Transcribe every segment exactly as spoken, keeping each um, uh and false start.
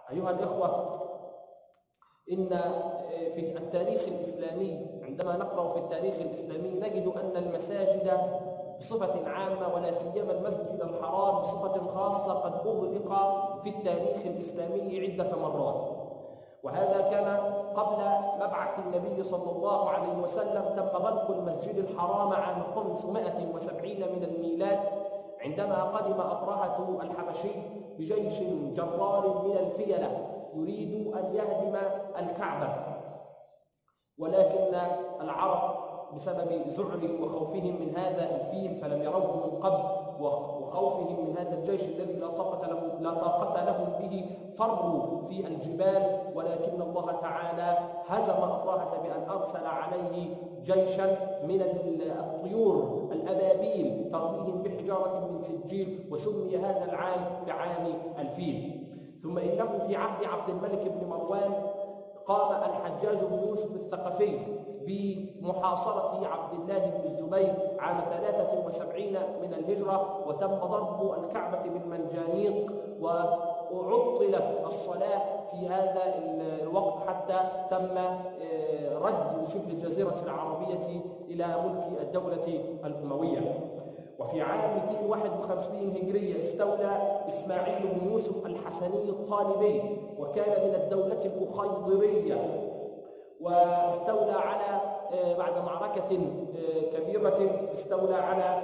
أيها الإخوة، إن في التاريخ الإسلامي عندما نقرأ في التاريخ الإسلامي نجد أن المساجد بصفة عامة ولا سيما المسجد الحرام بصفة خاصة قد أغلق في التاريخ الإسلامي عدة مرات، وهذا كان قبل مبعث النبي صلى الله عليه وسلم. تم غلق المسجد الحرام عام خمسمائة وسبعين من الميلاد عندما قدم أبرهة الحبشي بجيش جرار من الفيلة يريد أن يهدم الكعبة، ولكن العرب بسبب زعل وخوفهم من هذا الفيل فلم يروه من قبل، وخوفهم من هذا الجيش الذي لا طاقة لهم لا طاقة لهم به فروا في الجبال، ولكن الله تعالى هزم أبرهة بأن أرسل عليه جيشا من الطيور الأبابيل ترميهم بحجارة من سجيل، وسمي هذا العام بعام الفيل. ثم إنه في عهد عبد الملك بن مروان قام الحجاج بن يوسف الثقفي بمحاصرة عبد الله بن الزبير عام ثلاثة وسبعين من الهجرة، وتم ضرب الكعبة بالمنجانيق، وعطلت الصلاة في هذا الوقت حتى تم رد شبه الجزيرة العربية إلى ملك الدولة الأموية. وفي عام مئتين وواحد وخمسين هجرية استولى إسماعيل بن يوسف الحسني الطالبي، وكان من الدولة الأخيضرية، واستولى على بعد معركة كبيرة استولى على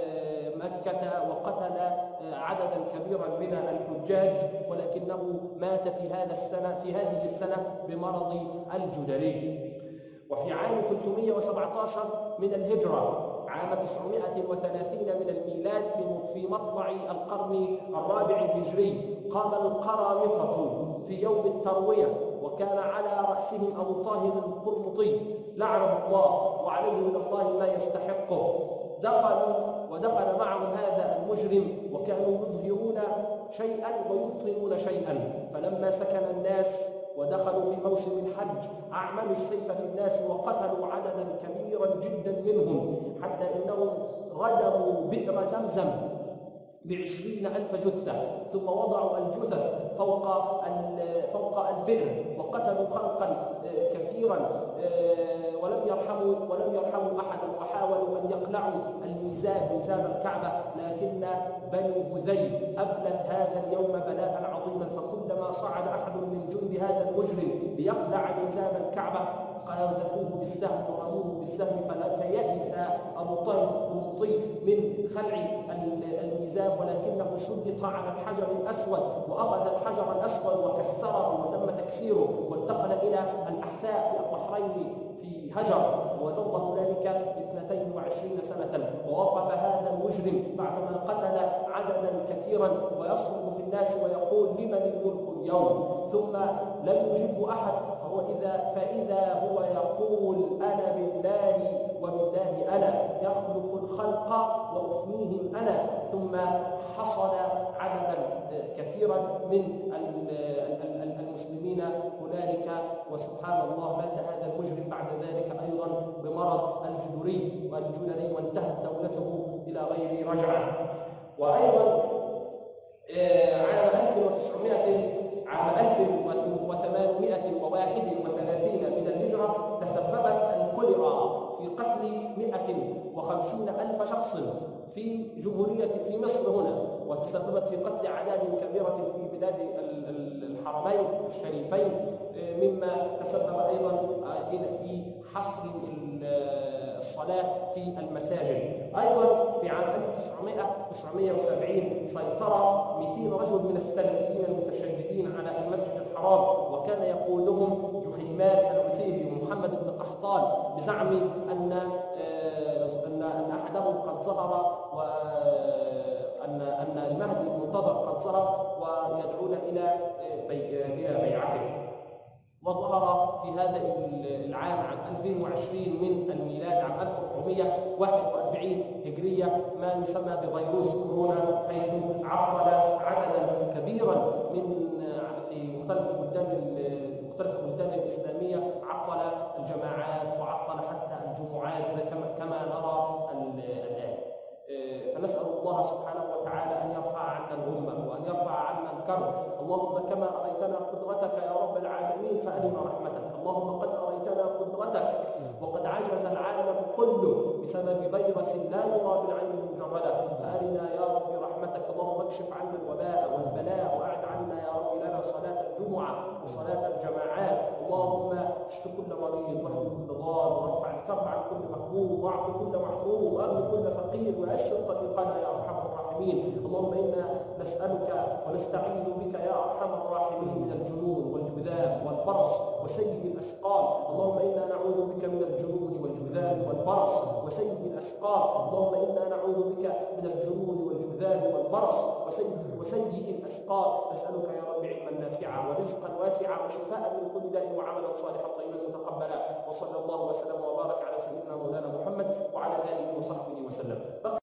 مكة وقتل عددا كبيرا من الحجاج، ولكنه مات في هذا السنة في هذه السنة بمرض الجدري. وفي عام ثلاثمائة وسبعة عشر من الهجرة عام تسعمائة وثلاثين من الميلاد في مطلع القرن الرابع الهجري قام القرامطة في يوم التروية، وكان على رأسهم أبو طاهر القرمطي لعنه الله وعليه من الله ما يستحقه. دخلوا ودخل معهم هذا المجرم وكانوا يظهرون شيئا ويبطنون شيئا، فلما سكن الناس ودخلوا في موسم الحج أعملوا السيف في الناس وقتلوا عددا كبيرا جدا منهم، حتى إنهم ردموا بئر زمزم بعشرين ألف جثة، ثم وضعوا الجثث فوق فوق البئر وقتلوا خلقا كثيرا ولم يرحموا ولم يرحموا أحدا، وحاولوا أن يقلعوا الميزان ميزان الكعبة، لكن بني هذيل أبلت هذا اليوم بلاء عظيما، فكلما صعد أحد من جند هذا المجرم ليقلع ميزان الكعبة قذفوه بالسهم ورموه بالسهم، فيئس أبو طاهر القرمطي من خلع الميزان، ولكنه سلط على الحجر الأسود وأخذ الحجر الأسود وكسره وتم تكسيره، وانتقل إلى الأحساء في البحرين في هجر، وظل هنالك اثنتين وعشرين سنة. ووقف هذا المجرم بعدما قتل عددا كثيرا ويصرخ في الناس ويقول لمن الملك اليوم، ثم لم يجبه أحد، فهو إذا فإذا هو يقول أنا بالله وبالله أنا يخلق الخلق وأفنيهم أنا، ثم حصل عددا كثيرا من المسلمين هنالك. وسبحان الله مات هذا المجرم بعد ذلك أيضا بمرض الجدري والجدري وانتهت دولته إلى غير رجعة. وأيضا عام ألف وتسعمائة عام ألف وثمانمائة وواحد وثلاثين من الهجرة تسببت الكوليرا في قتل مئة وخمسين ألف شخص في جمهورية في مصر هنا، وتسببت في قتل أعداد كبيرة في بلاد الحرمين الشريفين، مما تسبب أيضا في حصر الصلاة في المساجد. أيضا في عام ألف وتسعمائة وسبعين سيطر مئتين رجل من السلفيين المتشددين على المسجد الحرام، وكان يقودهم جهيمان العتيبي ومحمد بن قحطان بزعم أن أن أن أحدهم قد ظهر وأن أن المهدي المنتظر قد ظهر ويدعون إلى إلى بيعته. وظهر في هذا العام عام ألفين وعشرين من الميلاد عام ألف وأربعمائة وواحد وأربعين هجرية ما يسمى بفيروس كورونا، حيث عطل عددا كبيرا من في مختلف البلدان مختلف البلدان الإسلامية، عطل الجماعات وعطل حتى الجمعات زي كما نرى الآن. فنسأل الله سبحانه وتعالى أن يرفع عنا الغمة وأن يرفع عنا الكرب. اللهم كما أريتنا فأرنا رحمتك. اللهم قد أريتنا قدرتك وقد عجز العالم كله بسبب فيروس لا يرى بالعين المجردة، فأرنا يا رب رحمتك. اللهم اكشف عنا الوباء والبلاء وأعد عنا يا رب لنا صلاة الجمعة وصلاة الجماعات. اللهم اشف كل مريض واهد كل ضال وارفع الكرب عن كل مكروب واعط كل محروم واغن كل فقير ويسر طريقنا يا أرحم الراحمين. اللهم إنا نسألك ونستعيذ بك يا أرحم الراحمين من الجنون والجذام والبرص وسيء الأسقام. اللهم إنا نعوذ بك من الجنون والجذام والبرص وسيء الأسقام. اللهم إنا نعوذ بك من الجنون والجذام والبرص وسيء وسيء الأسقام. نسألك يا رب علما نافعا ورزقا واسعا وشفاء من كل داء وعملا صالحا طيبا متقبلا. وصلى الله وسلم وبارك على سيدنا مولانا محمد وعلى آله وصحبه وسلم.